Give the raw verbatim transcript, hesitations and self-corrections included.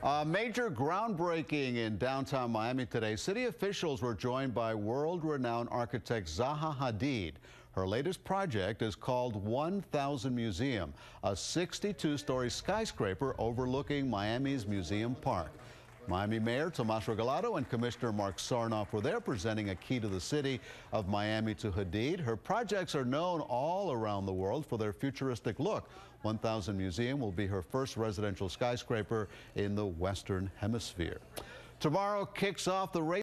A major groundbreaking in downtown Miami today. City officials were joined by world-renowned architect Zaha Hadid. Her latest project is called one thousand Museum, a sixty-two story skyscraper overlooking Miami's Museum Park. Miami Mayor Tomas Regalado and Commissioner Mark Sarnoff were there presenting a key to the city of Miami to Hadid. Her projects are known all around the world for their futuristic look. one thousand Museum will be her first residential skyscraper in the Western Hemisphere. Tomorrow kicks off the race.